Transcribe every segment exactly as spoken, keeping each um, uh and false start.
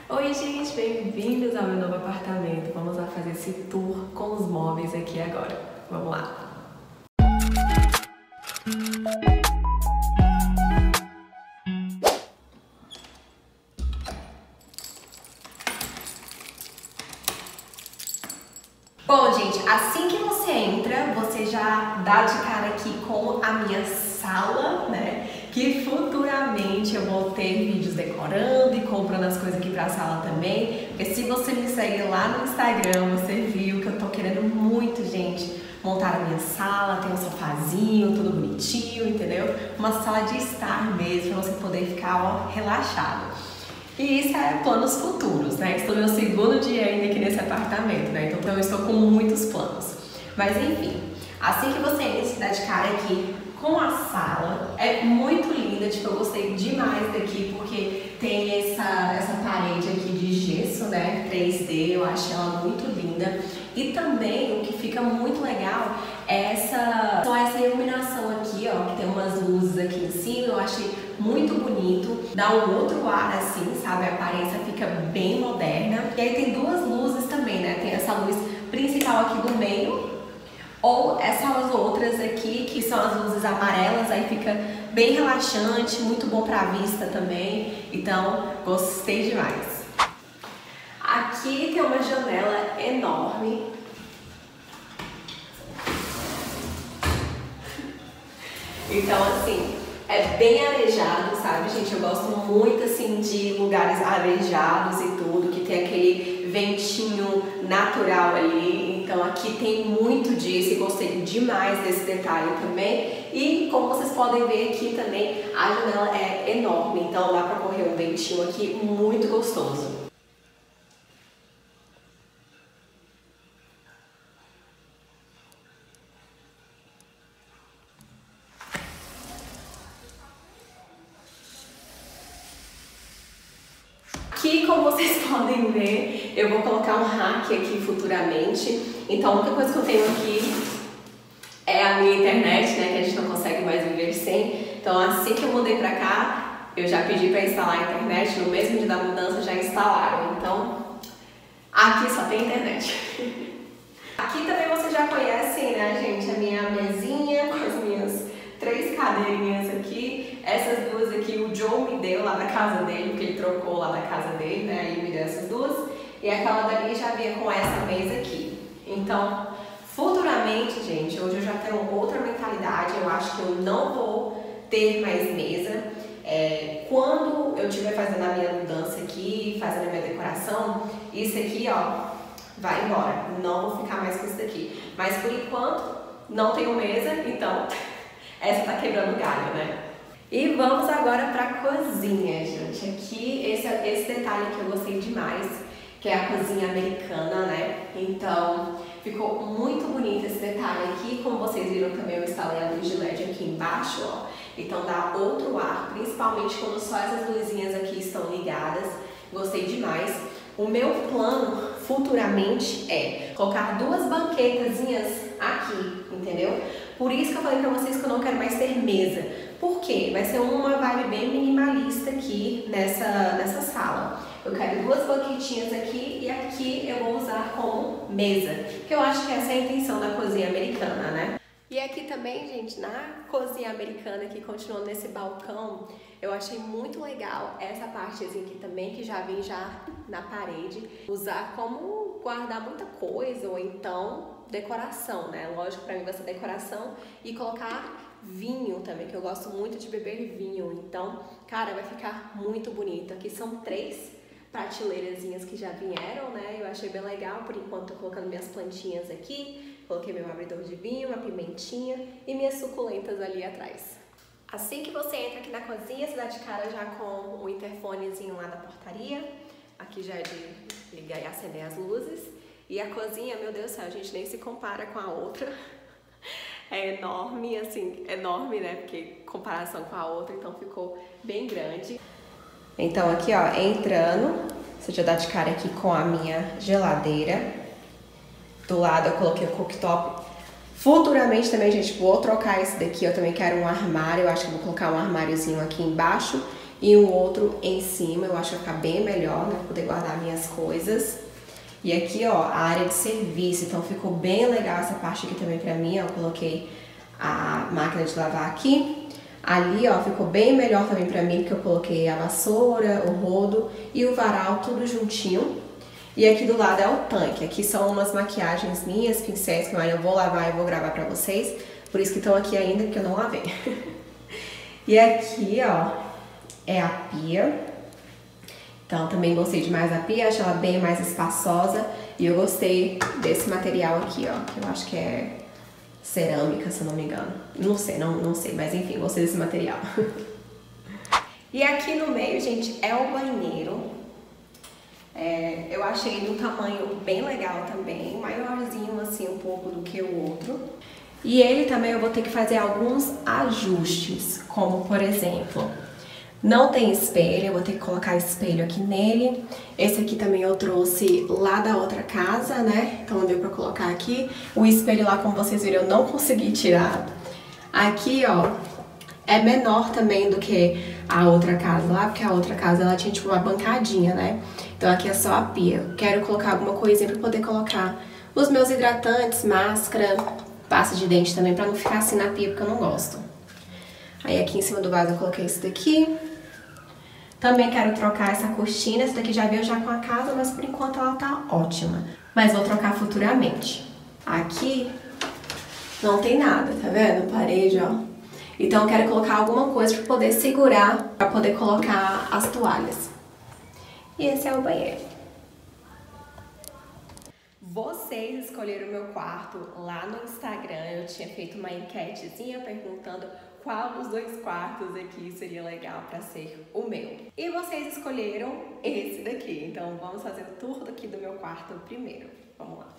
Oi gente, bem-vindos ao meu novo apartamento. Vamos lá fazer esse tour com os móveis aqui agora. Vamos lá! Bom, gente, assim que você entra, você já dá de cara aqui com a minha sala, né? Que futuramente eu vou ter vídeos decorando e comprando as coisas aqui pra sala também. Porque se você me segue lá no Instagram, você viu que eu tô querendo muito, gente, montar a minha sala, tem um sofazinho, tudo bonitinho, entendeu? Uma sala de estar mesmo, pra você poder ficar, ó, relaxado. E isso é planos futuros, né? Estou no meu segundo dia ainda aqui nesse apartamento, né? Então eu estou com muitos planos. Mas enfim, assim que você entra, se dá de cara aqui com a sala, é muito linda, tipo, eu gostei demais daqui porque tem essa, essa parede aqui de gesso, né? três D, eu acho ela muito linda. E também o que fica muito legal é essa, só essa iluminação aqui, ó, que tem umas luzes aqui em cima, eu achei muito bonito, dá um outro ar assim, sabe, a aparência fica bem moderna. E aí tem duas luzes também, né, tem essa luz principal aqui do meio, ou essas outras aqui, que são as luzes amarelas, aí fica bem relaxante, muito bom pra vista também, então gostei demais. Aqui tem uma janela enorme. Então, assim, é bem arejado, sabe, gente? Eu gosto muito, assim, de lugares arejados e tudo, que tem aquele ventinho natural ali. Então, aqui tem muito disso e gostei demais desse detalhe também. E, como vocês podem ver aqui também, a janela é enorme. Então, dá pra correr um ventinho aqui muito gostoso. Aqui, como vocês podem ver, eu vou colocar um rack aqui futuramente. Então, a única coisa que eu tenho aqui é a minha internet, né, que a gente não consegue mais viver sem. Então, assim que eu mudei pra cá, eu já pedi pra instalar a internet. No mesmo dia da mudança, já instalaram. Então, aqui só tem internet. Aqui também vocês já conhecem, né, gente, a minha mesinha com as minhas três cadeirinhas aqui. Essas duas aqui o Joe me deu lá da casa dele, porque ele trocou lá da casa dele, né? Aí me deu essas duas. E aquela dali já vinha com essa mesa aqui. Então, futuramente, gente, hoje eu já tenho outra mentalidade. Eu acho que eu não vou ter mais mesa. É, quando eu estiver fazendo a minha mudança aqui, fazendo a minha decoração, isso aqui, ó, vai embora. Não vou ficar mais com isso daqui. Mas por enquanto, não tenho mesa, então essa tá quebrando galho, né? E vamos agora pra cozinha, gente. Aqui, esse, esse detalhe que eu gostei demais, que é a cozinha americana, né? Então, ficou muito bonito esse detalhe aqui. Como vocês viram também, eu instalei a luz de L E D aqui embaixo, ó. Então dá outro ar, principalmente quando só essas luzinhas aqui estão ligadas. Gostei demais. O meu plano futuramente é colocar duas banquetazinhas aqui, entendeu? Por isso que eu falei pra vocês que eu não quero mais ter mesa. Por quê? Vai ser uma vibe bem minimalista aqui nessa, nessa sala. Eu quero duas banquetinhas aqui e aqui eu vou usar como mesa. Que eu acho que essa é a intenção da cozinha americana, né? E aqui também, gente, na cozinha americana, que continuando nesse balcão, eu achei muito legal essa partezinha aqui também, que já vem já na parede. Usar como guardar muita coisa, ou então decoração, né? Lógico, pra mim vai ser decoração. E colocar vinho também, que eu gosto muito de beber vinho. Então, cara, vai ficar muito bonito. Aqui são três prateleirazinhas que já vieram, né? Eu achei bem legal. Por enquanto, tô colocando minhas plantinhas aqui. Coloquei meu abridor de vinho, uma pimentinha e minhas suculentas ali atrás. Assim que você entra aqui na cozinha, você dá de cara já com o interfonezinho lá da portaria. Aqui já é de ligar e acender as luzes. E a cozinha, meu Deus do céu, a gente nem se compara com a outra. É enorme, assim, enorme, né? Porque comparação com a outra, então ficou bem grande. Então aqui, ó, entrando, você já dá de cara aqui com a minha geladeira. Do lado eu coloquei o cooktop. Futuramente também, gente, vou trocar esse daqui. Eu também quero um armário. Eu acho que vou colocar um armáriozinho aqui embaixo. e um outro em cima. Eu acho que vai ficar bem melhor, né? Poder guardar minhas coisas. E aqui, ó, a área de serviço. Então ficou bem legal essa parte aqui também pra mim, ó. Eu coloquei a máquina de lavar aqui. Ali, ó, ficou bem melhor também pra mim, porque eu coloquei a vassoura, o rodo e o varal tudo juntinho. E aqui do lado é o tanque. Aqui são umas maquiagens minhas, pincéis que eu ainda vou lavar e vou gravar pra vocês. Por isso que estão aqui ainda, porque eu não lavei. E aqui, ó, é a pia. Então também gostei demais da pia, acho ela bem mais espaçosa. E eu gostei desse material aqui, ó, que eu acho que é cerâmica, se eu não me engano. Não sei, não, não sei, mas enfim, gostei desse material. E aqui no meio, gente, é o banheiro. É, eu achei ele um tamanho bem legal também, maiorzinho assim um pouco do que o outro. E ele também eu vou ter que fazer alguns ajustes, como por exemplo, não tem espelho, eu vou ter que colocar espelho aqui nele. Esse aqui também eu trouxe lá da outra casa, né? Então deu pra colocar aqui. O espelho lá, como vocês viram, eu não consegui tirar. Aqui, ó, é menor também do que a outra casa lá, porque a outra casa ela tinha tipo uma bancadinha, né? Então aqui é só a pia. Quero colocar alguma coisinha pra poder colocar os meus hidratantes, máscara, pasta de dente também, pra não ficar assim na pia, porque eu não gosto. Aí aqui em cima do vaso eu coloquei isso daqui. Também quero trocar essa cortina, essa daqui já veio já com a casa, mas por enquanto ela tá ótima. Mas vou trocar futuramente. Aqui não tem nada, tá vendo? Parede, ó. Então eu quero colocar alguma coisa pra poder segurar, pra poder colocar as toalhas. E esse é o banheiro. Vocês escolheram o meu quarto lá no Instagram. Eu tinha feito uma enquetezinha perguntando qual dos dois quartos aqui seria legal pra ser o meu. E vocês escolheram esse daqui. Então vamos fazer o tour daqui do meu quarto primeiro. Vamos lá.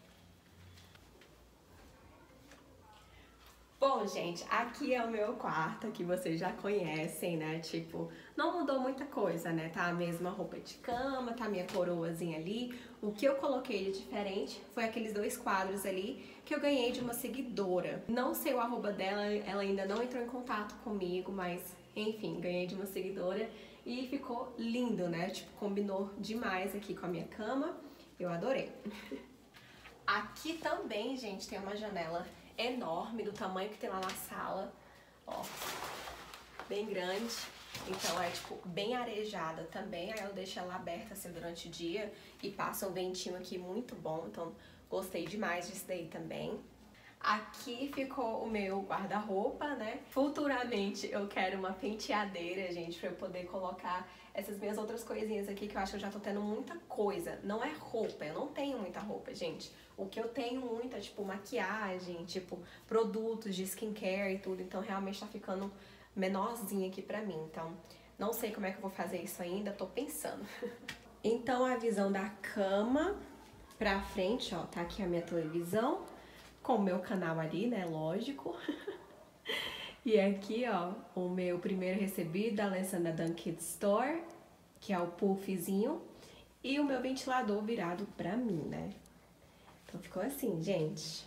Bom, gente, aqui é o meu quarto, que vocês já conhecem, né? Tipo, não mudou muita coisa, né? Tá a mesma roupa de cama, tá a minha coroazinha ali. O que eu coloquei de diferente foi aqueles dois quadros ali que eu ganhei de uma seguidora. Não sei o arroba dela, ela ainda não entrou em contato comigo, mas enfim, ganhei de uma seguidora e ficou lindo, né? Tipo, combinou demais aqui com a minha cama. Eu adorei. Aqui também, gente, tem uma janela enorme, do tamanho que tem lá na sala, ó, bem grande, então é tipo bem arejada também, aí eu deixo ela aberta assim durante o dia e passa um ventinho aqui muito bom, então gostei demais disso daí também. Aqui ficou o meu guarda-roupa, né? Futuramente eu quero uma penteadeira, gente, pra eu poder colocar essas minhas outras coisinhas aqui, que eu acho que eu já tô tendo muita coisa. Não é roupa, eu não tenho muita roupa, gente. O que eu tenho muito é, tipo, maquiagem, tipo, produtos de skincare e tudo. Então, realmente tá ficando menorzinho aqui pra mim. Então, não sei como é que eu vou fazer isso ainda, tô pensando. Então, a visão da cama pra frente, ó, tá aqui a minha televisão. Com o meu canal ali, né, lógico. E aqui, ó, o meu primeiro recebido da Alessandra Dunn Kids Store, que é o puffzinho, e o meu ventilador virado pra mim, né. Então ficou assim, gente.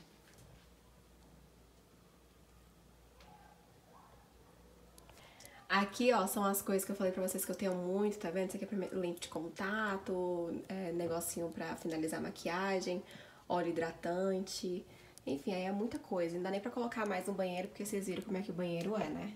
Aqui, ó, são as coisas que eu falei pra vocês que eu tenho muito, tá vendo? Isso aqui é lente de contato, é, negocinho pra finalizar a maquiagem, óleo hidratante... Enfim, aí é muita coisa. Não dá nem pra colocar mais no banheiro, porque vocês viram como é que o banheiro é, né?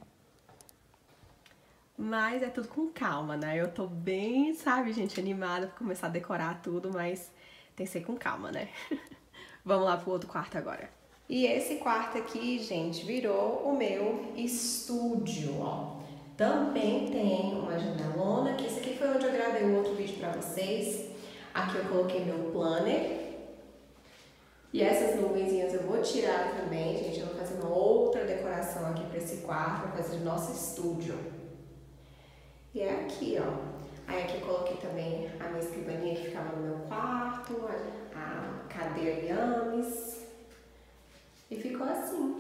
Mas é tudo com calma, né? Eu tô bem, sabe, gente, animada pra começar a decorar tudo, mas tem que ser com calma, né? Vamos lá pro outro quarto agora. E esse quarto aqui, gente, virou o meu estúdio, ó. Também tem uma janelona, que esse aqui foi onde eu gravei um outro vídeo pra vocês. Aqui eu coloquei meu planner. E essas nuvenzinhas eu vou tirar também, gente. Eu vou fazer uma outra decoração aqui pra esse quarto, pra fazer o nosso estúdio. E é aqui, ó. Aí aqui eu coloquei também a minha escrivaninha que ficava no meu quarto, a, a cadeira Yames. E ficou assim.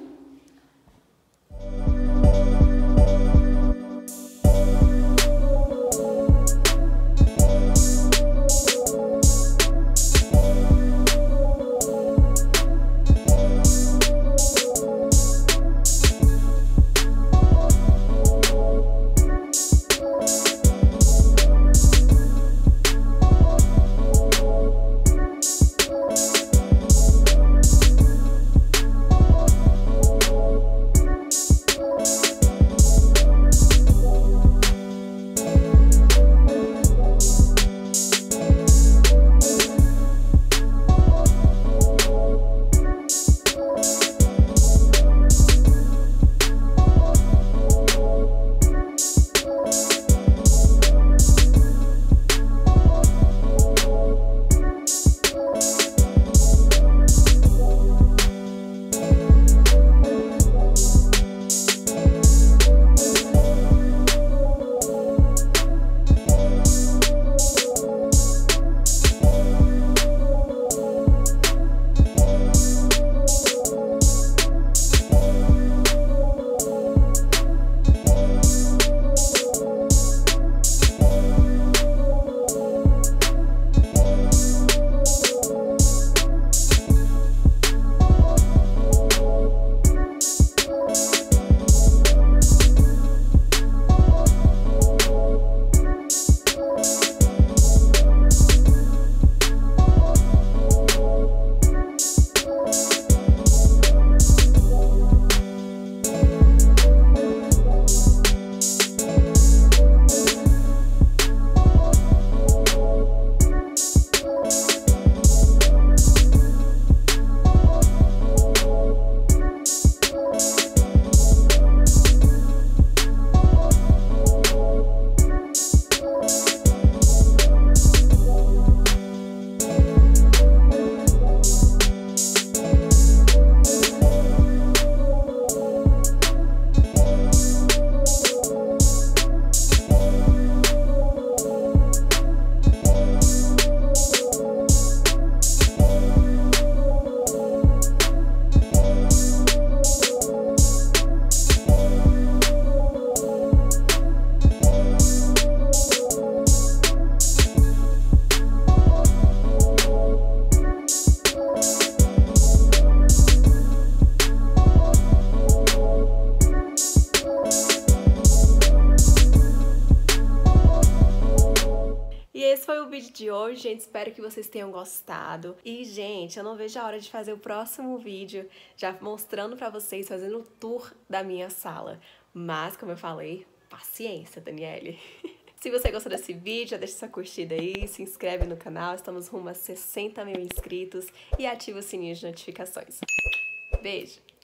foi o vídeo de hoje, gente. Espero que vocês tenham gostado. E, gente, eu não vejo a hora de fazer o próximo vídeo, já mostrando pra vocês, fazendo o tour da minha sala. Mas, como eu falei, paciência, Daniele. Se você gostou desse vídeo, já deixa sua curtida aí, se inscreve no canal, estamos rumo a sessenta mil inscritos e ativa o sininho de notificações. Beijo!